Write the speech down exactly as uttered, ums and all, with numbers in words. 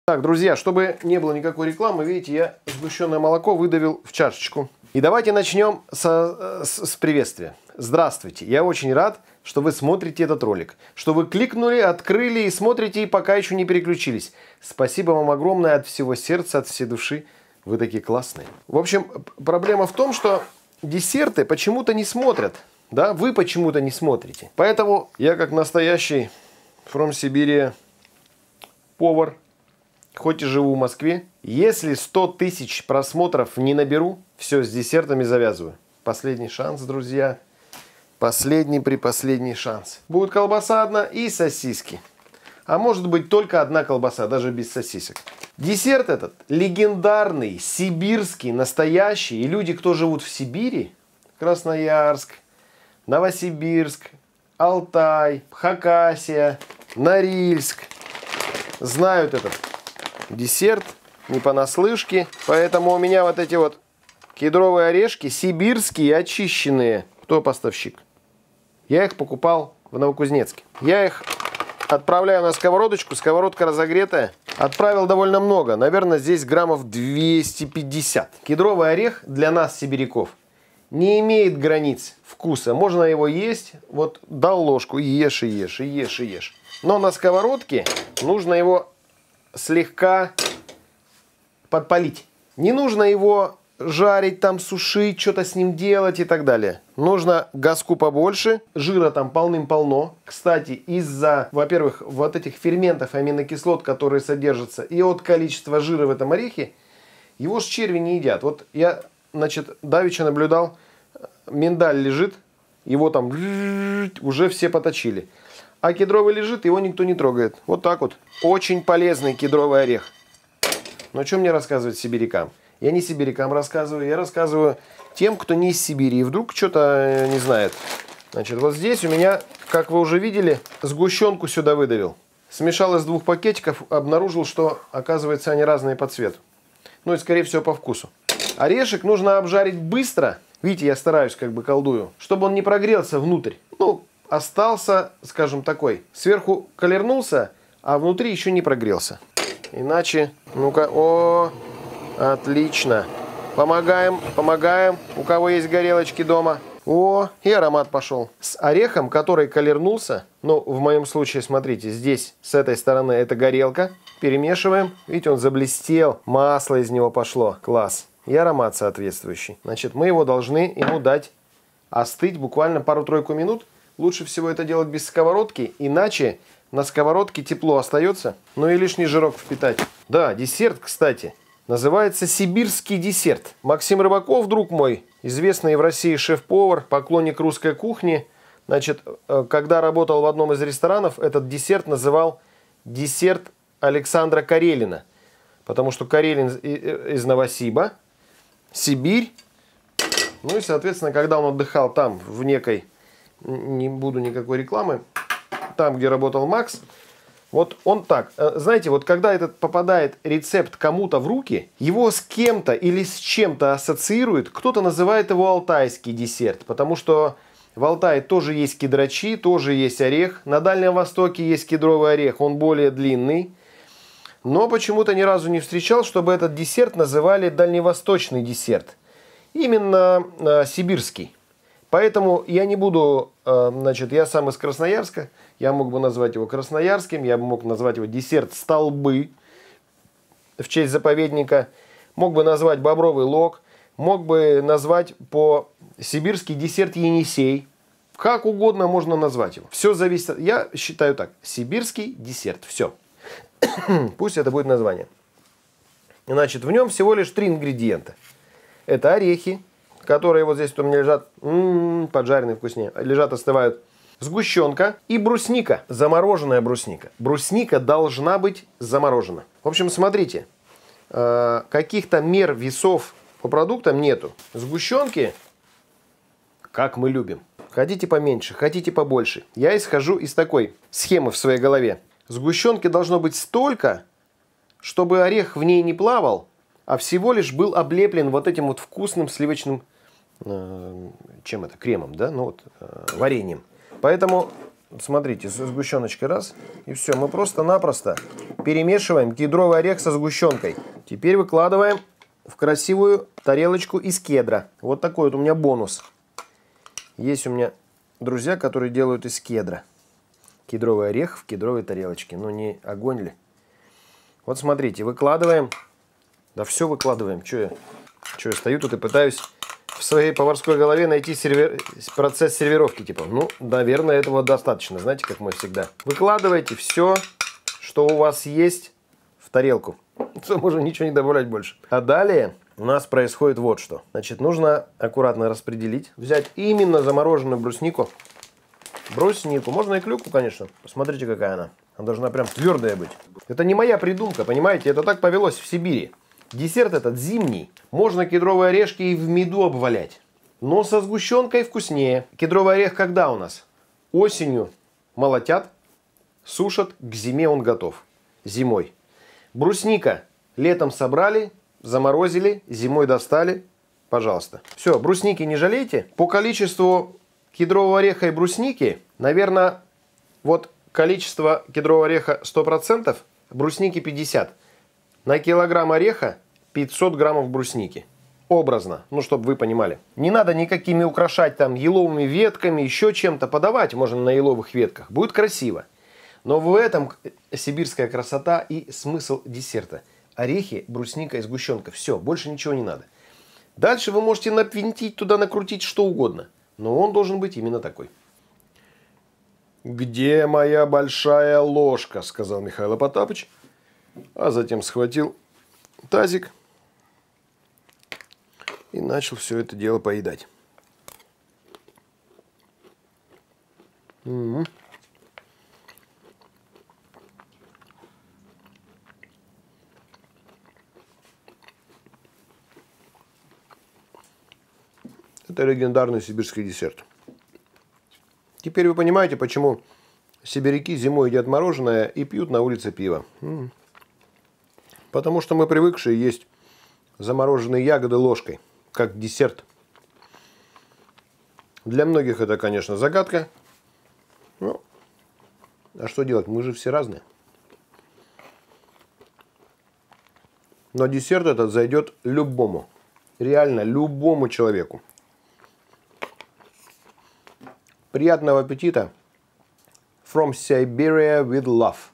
Так, друзья, чтобы не было никакой рекламы, видите, я сгущенное молоко выдавил в чашечку. И давайте начнем со, с, с приветствия. Здравствуйте, я очень рад, что вы смотрите этот ролик, что вы кликнули, открыли и смотрите, и пока еще не переключились. Спасибо вам огромное от всего сердца, от всей души. Вы такие классные. В общем, проблема в том, что десерты почему-то не смотрят. Да, вы почему-то не смотрите. Поэтому я, как настоящий from Сибири повар, хоть и живу в Москве, если сто тысяч просмотров не наберу, все, с десертами завязываю. Последний шанс, друзья. Последний при последний шанс. Будет колбаса одна и сосиски. А может быть только одна колбаса, даже без сосисок. Десерт этот легендарный, сибирский, настоящий. И люди, кто живут в Сибири, Красноярск, Новосибирск, Алтай, Хакасия, Норильск, знают этот десерт не понаслышке. Поэтому у меня вот эти вот кедровые орешки сибирские, очищенные. Кто поставщик? Я их покупал в Новокузнецке. Я их отправляю на сковородочку. Сковородка разогретая. Отправил довольно много. Наверное, здесь граммов двести пятьдесят. Кедровый орех для нас, сибиряков, не имеет границ вкуса. Можно его есть. Вот дал ложку, и ешь, и ешь, и ешь, и ешь. Но на сковородке нужно его слегка подпалить. Не нужно его жарить, там сушить, что-то с ним делать и так далее. Нужно газку побольше, жира там полным-полно. Кстати, из-за, во-первых, вот этих ферментов, аминокислот, которые содержатся, и от количества жира в этом орехе, его ж черви не едят. Вот я, значит, давеча наблюдал, миндаль лежит, его там уже все поточили. А кедровый лежит, его никто не трогает. Вот так вот. Очень полезный кедровый орех. Но что мне рассказывать сибирякам? Я не сибирякам рассказываю, я рассказываю тем, кто не из Сибири и вдруг что-то не знает. Значит, вот здесь у меня, как вы уже видели, сгущенку сюда выдавил. Смешал из двух пакетиков, обнаружил, что, оказывается, они разные по цвету. Ну и, скорее всего, по вкусу. Орешек нужно обжарить быстро. Видите, я стараюсь, как бы колдую, чтобы он не прогрелся внутрь. Ну, остался, скажем, такой. Сверху колернулся, а внутри еще не прогрелся. Иначе, ну-ка, о... Отлично. Помогаем, помогаем. У кого есть горелочки дома. О, и аромат пошел. С орехом, который колернулся, ну, в моем случае, смотрите, здесь, с этой стороны, это горелка. Перемешиваем. Видите, он заблестел. Масло из него пошло. Класс. И аромат соответствующий. Значит, мы его должны ему дать остыть буквально пару-тройку минут. Лучше всего это делать без сковородки, иначе на сковородке тепло остается, ну и лишний жирок впитать. Да, десерт, кстати, называется сибирский десерт. Максим Рыбаков, друг мой, известный в России шеф-повар, поклонник русской кухни. Значит, когда работал в одном из ресторанов, этот десерт называл десерт Александра Карелина. Потому что Карелин из Новосиба, Сибирь. Ну и, соответственно, когда он отдыхал там, в некой, не буду никакой рекламы, там, где работал Макс, вот он так, знаете, вот когда этот попадает рецепт кому-то в руки, его с кем-то или с чем-то ассоциирует, кто-то называет его алтайский десерт, потому что в Алтае тоже есть кедрачи, тоже есть орех, на Дальнем Востоке есть кедровый орех, он более длинный, но почему-то ни разу не встречал, чтобы этот десерт называли дальневосточный десерт, именно э, сибирский. Поэтому я не буду, значит, я сам из Красноярска, я мог бы назвать его красноярским, я бы мог назвать его десерт столбы в честь заповедника, мог бы назвать бобровый лог, мог бы назвать по-сибирски десерт Енисей, как угодно можно назвать его. Все зависит, от... я считаю так, сибирский десерт, все. Пусть это будет название. Значит, в нем всего лишь три ингредиента. Это орехи, которые вот здесь у меня лежат, м-м, поджаренные вкуснее, лежат, остывают. Сгущенка и брусника, замороженная брусника. Брусника должна быть заморожена. В общем, смотрите, э, каких-то мер весов по продуктам нету. Сгущенки, как мы любим. Хотите поменьше, хотите побольше. Я исхожу из такой схемы в своей голове. Сгущенки должно быть столько, чтобы орех в ней не плавал, а всего лишь был облеплен вот этим вот вкусным сливочным, э, чем это, кремом, да, ну вот, э, вареньем. Поэтому Вот смотрите, со сгущеночкой раз, и все. Мы просто-напросто перемешиваем кедровый орех со сгущенкой. Теперь выкладываем в красивую тарелочку из кедра. Вот такой вот у меня бонус. Есть у меня друзья, которые делают из кедра. Кедровый орех в кедровой тарелочке. Ну, не огонь ли? Вот смотрите, выкладываем. Да все выкладываем. Че я, че я стою тут и пытаюсь в своей поварской голове найти сервер... процесс сервировки. Типа, ну, наверное, этого достаточно. Знаете, как мы всегда. Выкладывайте все, что у вас есть, в тарелку. Все, можно ничего не добавлять больше. А далее у нас происходит вот что. Значит, нужно аккуратно распределить. Взять именно замороженную бруснику. Бруснику. Можно и клюкву, конечно. Посмотрите, какая она. Она должна прям твердая быть. Это не моя придумка, понимаете? Это так повелось в Сибири. Десерт этот зимний. Можно кедровые орешки и в меду обвалять. Но со сгущенкой вкуснее. Кедровый орех когда у нас? Осенью молотят, сушат, к зиме он готов. Зимой. Брусника. Летом собрали, заморозили, зимой достали. Пожалуйста. Все, брусники не жалейте. По количеству кедрового ореха и брусники, наверное, вот количество кедрового ореха сто процентов, брусники пятьдесят. На килограмм ореха пятьсот граммов брусники. Образно, ну, чтобы вы понимали. Не надо никакими украшать там еловыми ветками, еще чем-то. Подавать можно на еловых ветках. Будет красиво. Но в этом сибирская красота и смысл десерта. Орехи, брусника и сгущенка. Все, больше ничего не надо. Дальше вы можете навинтить туда, накрутить что угодно. Но он должен быть именно такой. «Где моя большая ложка?» — сказал Михаил Потапыч. А затем схватил тазик и начал все это дело поедать. Угу. Это легендарный сибирский десерт. Теперь вы понимаете, почему сибиряки зимой едят мороженое и пьют на улице пиво. Потому что мы привыкшие есть замороженные ягоды ложкой, как десерт. Для многих это, конечно, загадка. Ну, а что делать? Мы же все разные. Но десерт этот зайдет любому. Реально любому человеку. Приятного аппетита. From Siberia with love.